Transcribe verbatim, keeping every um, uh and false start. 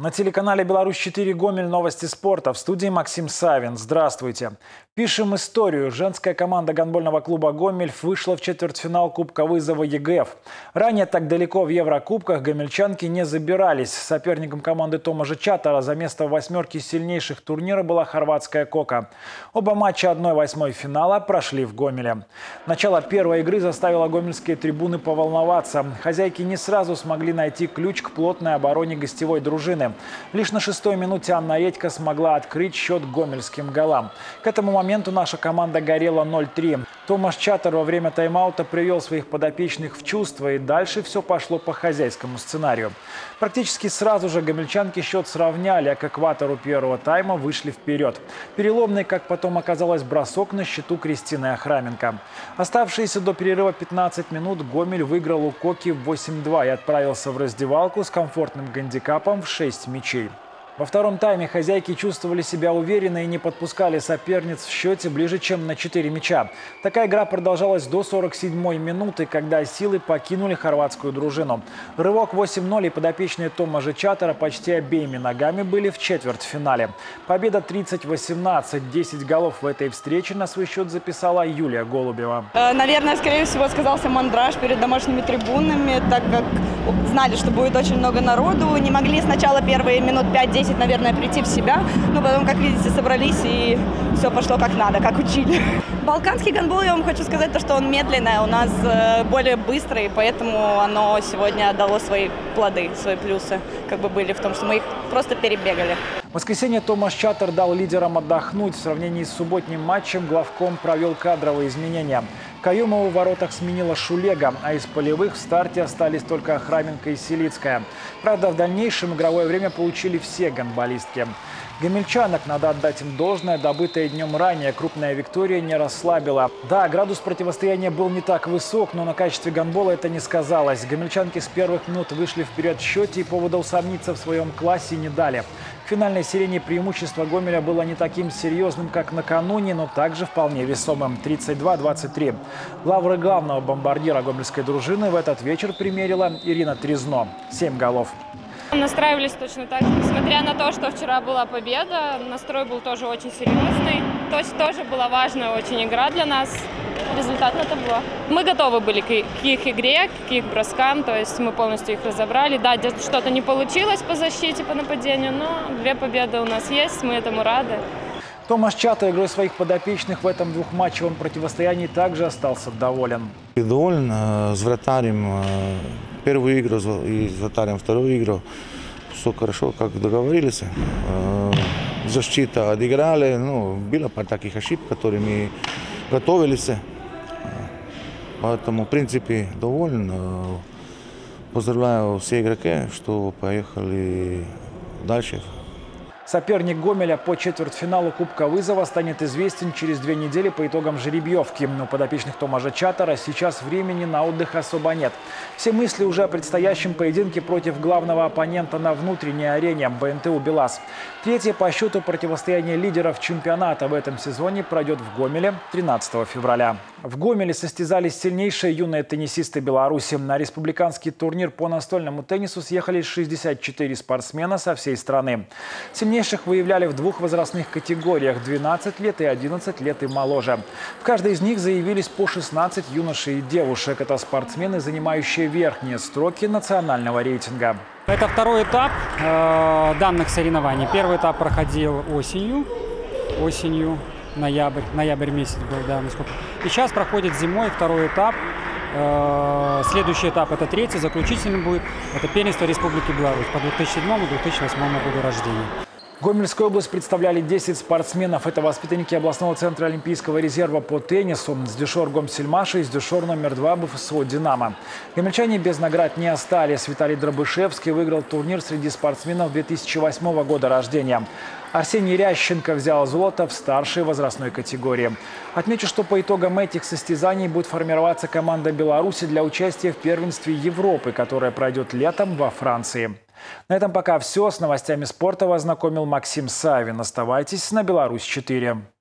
На телеканале «Беларусь четыре» Гомель, новости спорта. В студии Максим Савин. Здравствуйте. Пишем историю. Женская команда гандбольного клуба «Гомель» вышла в четвертьфинал Кубка вызова ЕГЭФ. Ранее так далеко в Еврокубках гомельчанки не забирались. Соперником команды Томажа Чатара за место в восьмерке сильнейших турнира была хорватская «Кока». Оба матча одна восьмой финала прошли в Гомеле. Начало первой игры заставило гомельские трибуны поволноваться. Хозяйки не сразу смогли найти ключ к плотной обороне гостевой дружины. Лишь на шестой минуте Анна Редька смогла открыть счет гомельским голам. К этому моменту наша команда горела ноль три. Томаж Чатар во время тайм-аута привел своих подопечных в чувство, и дальше все пошло по хозяйскому сценарию. Практически сразу же гомельчанки счет сравняли, а к экватору первого тайма вышли вперед. Переломный, как потом оказалось, бросок на счету Кристины Охраменко. Оставшиеся до перерыва пятнадцать минут Гомель выиграл у Коки восемь-два и отправился в раздевалку с комфортным гандикапом в шесть мячей. Во втором тайме хозяйки чувствовали себя уверенно и не подпускали соперниц в счете ближе, чем на четыре мяча. Такая игра продолжалась до сорок седьмой минуты, когда силы покинули хорватскую дружину. Рывок восемь ноль, и подопечные Томажа Чатара почти обеими ногами были в четвертьфинале. Победа тридцать восемнадцать. десять голов в этой встрече на свой счет записала Юлия Голубева. Наверное, скорее всего, сказался мандраж перед домашними трибунами, так как знали, что будет очень много народу. Не могли сначала первые минут пять-десять, наверное, прийти в себя, но потом, как видите, собрались, и все пошло как надо, как учили. Балканский гандбол, я вам хочу сказать, то, что он медленный, у нас более быстрый, поэтому оно сегодня дало свои плоды, свои плюсы, как бы были в том, что мы их просто перебегали. В воскресенье Томаж Чатар дал лидерам отдохнуть. В сравнении с субботним матчем главком провел кадровые изменения. Каюмову в воротах сменила Шулега, а из полевых в старте остались только Охраменко и Селицкая. Правда, в дальнейшем игровое время получили все гандболистки. Гомельчанок, надо отдать им должное, добытое днем ранее, крупная виктория не расслабила. Да, градус противостояния был не так высок, но на качестве гандбола это не сказалось. Гомельчанки с первых минут вышли вперед в счете и повода усомниться в своем классе не дали. В финальной сирене преимущество Гомеля было не таким серьезным, как накануне, но также вполне весомым – тридцать два двадцать три. Лавры главного бомбардира гомельской дружины в этот вечер примерила Ирина Трезно – семь голов. Настраивались точно так же. Несмотря на то, что вчера была победа, настрой был тоже очень серьезный. То есть тоже была важная очень игра для нас. Результат на табло. Мы готовы были к их игре, к их броскам, то есть мы полностью их разобрали. Да, что-то не получилось по защите, по нападению, но две победы у нас есть, мы этому рады. Томаж Чатар игрой своих подопечных в этом двухматчевом противостоянии также остался доволен. Доволен с вратарем первую игру и с вратарем вторую игру. Все хорошо, как договорились. Защита отыграли. Ну, было пара таких ошибок, которые мы готовились. Поэтому, в принципе, доволен. Поздравляю все игроки, что поехали дальше. Соперник Гомеля по четвертьфиналу Кубка вызова станет известен через две недели по итогам жеребьевки. У подопечных Томажа Чатара сейчас времени на отдых особо нет. Все мысли уже о предстоящем поединке против главного оппонента на внутренней арене – БНТУ «Белаз». Третье по счету противостояние лидеров чемпионата в этом сезоне пройдет в Гомеле тринадцатого февраля. В Гомеле состязались сильнейшие юные теннисисты Беларуси. На республиканский турнир по настольному теннису съехались шестьдесят четыре спортсмена со всей страны. Сильнейших выявляли в двух возрастных категориях – двенадцать лет и одиннадцать лет и моложе. В каждой из них заявились по шестнадцать юношей и девушек. Это спортсмены, занимающие верхние строки национального рейтинга. Это второй этап э, данных соревнований. Первый этап проходил осенью, осенью, ноябрь, ноябрь месяц был, да, насколько. И сейчас проходит зимой второй этап. Э, следующий этап – это третий, заключительный будет. Это первенство Республики Беларусь по две тысячи седьмому — две тысячи восьмому году рождения. Гомельскую область представляли десять спортсменов. Это воспитанники областного центра Олимпийского резерва по теннису, Сдюшор Гомсельмаша и Сдюшор номер два БФСО «Динамо». Гомельчане без наград не остались. Виталий Дробышевский выиграл турнир среди спортсменов две тысячи восьмого года рождения. Арсений Рященко взял золото в старшей возрастной категории. Отмечу, что по итогам этих состязаний будет формироваться команда Беларуси для участия в первенстве Европы, которое пройдет летом во Франции. На этом пока все. С новостями спорта вас знакомил Максим Савин. Оставайтесь на «Беларусь четыре».